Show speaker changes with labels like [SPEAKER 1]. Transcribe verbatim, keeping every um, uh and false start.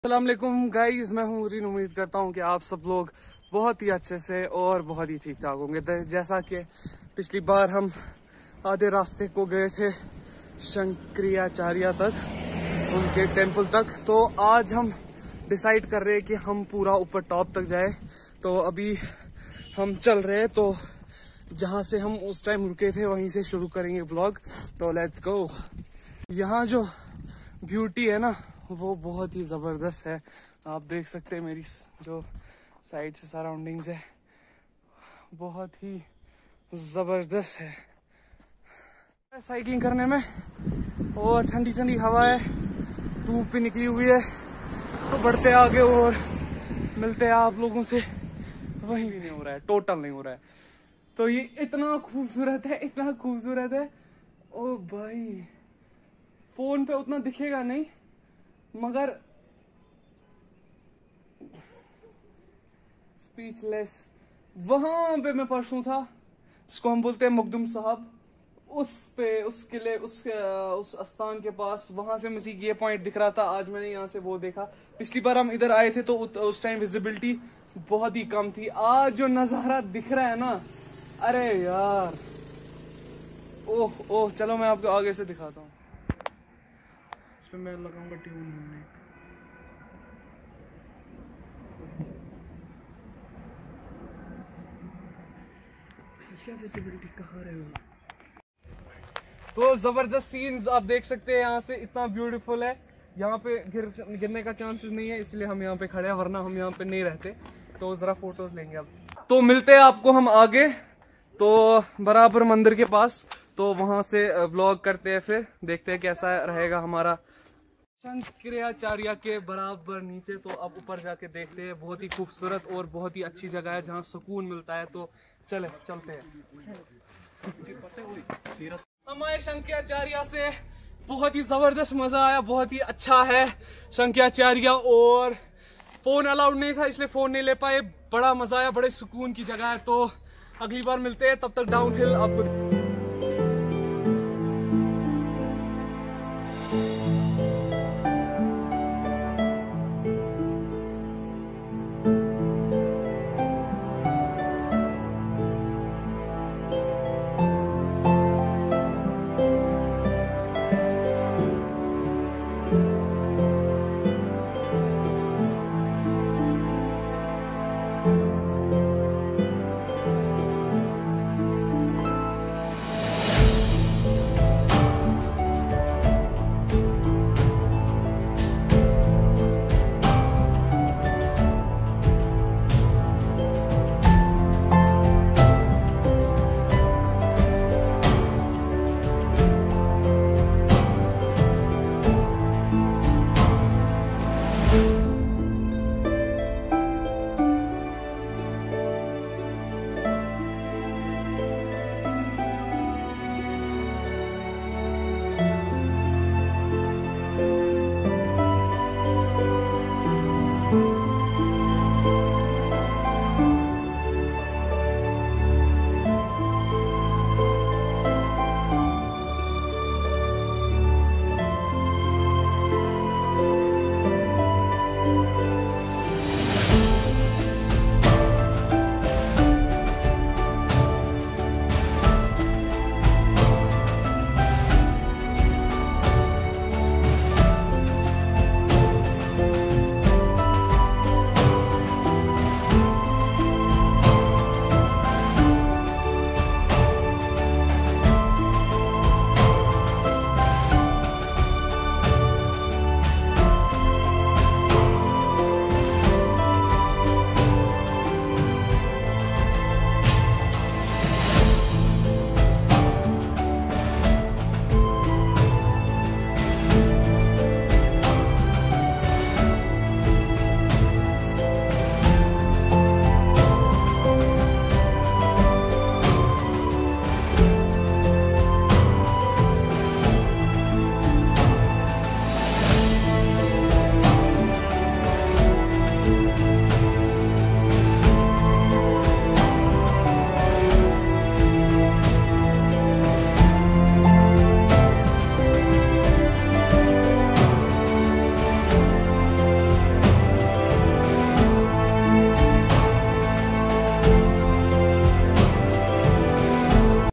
[SPEAKER 1] अस्सलाम वालेकुम गाइस, मैं हूँ रीन। उम्मीद करता हूँ कि आप सब लोग बहुत ही अच्छे से और बहुत ही ठीक ठाक होंगे। जैसा कि पिछली बार हम आधे रास्ते को गए थे शंकराचार्य तक, उनके टेंपल तक, तो आज हम डिसाइड कर रहे हैं कि हम पूरा ऊपर टॉप तक जाए। तो अभी हम चल रहे हैं, तो जहाँ से हम उस टाइम रुके थे वहीं से शुरू करेंगे व्लॉग। तो लेट्स गो। यहाँ जो ब्यूटी है ना वो बहुत ही ज़बरदस्त है। आप देख सकते हैं मेरी जो साइड से सराउंडिंग्स है, बहुत ही ज़बरदस्त है साइकिलिंग करने में। और ठंडी ठंडी हवा है, धूप भी निकली हुई है। तो बढ़ते आगे और मिलते हैं आप लोगों से। वही भी नहीं हो रहा है, टोटल नहीं हो रहा है। तो ये इतना खूबसूरत है, इतना खूबसूरत है। ओ भाई, फोन पे उतना दिखेगा नहीं, मगर स्पीचलेस। वहां पे मैं परसों था, जिसको हम बोलते हैं मुकदम साहब, उस पे उस किले उस उस स्थान के पास, वहां से मुझे ये पॉइंट दिख रहा था। आज मैंने यहाँ से वो देखा। पिछली बार हम इधर आए थे तो उस टाइम विजिबिलिटी बहुत ही कम थी। आज जो नजारा दिख रहा है ना, अरे यार, ओह ओह। चलो मैं आपको आगे से दिखाता हूँ। इस पे मैं लगाऊंगा ट्यून। इसकी विजिबिलिटी कहाँ रहे हो? तो जबरदस्त सीन्स आप देख सकते हैं यहाँ से, इतना ब्यूटीफुल है। यहाँ पे गिर गिरने का चांसेस नहीं है, इसलिए हम यहाँ पे खड़े हैं, वरना हम यहाँ पे नहीं रहते। तो जरा फोटोज लेंगे अब। तो मिलते हैं आपको हम आगे, तो बराबर मंदिर के पास। तो वहां से व्लॉग करते हैं, फिर देखते हैं कैसा रहेगा हमारा। शंकराचार्य के बराबर नीचे, तो अब ऊपर जाके देखते हैं। बहुत ही खूबसूरत और बहुत ही अच्छी जगह है जहाँ सुकून मिलता है। तो चले चलते हैं। हमारे शंकराचार्य से बहुत ही जबरदस्त मजा आया, बहुत ही अच्छा है शंकराचार्य। और फोन अलाउड नहीं था, इसलिए फोन नहीं ले पाए। बड़ा मजा आया, बड़े सुकून की जगह है। तो अगली बार मिलते हैं, तब तक डाउन हिल आपको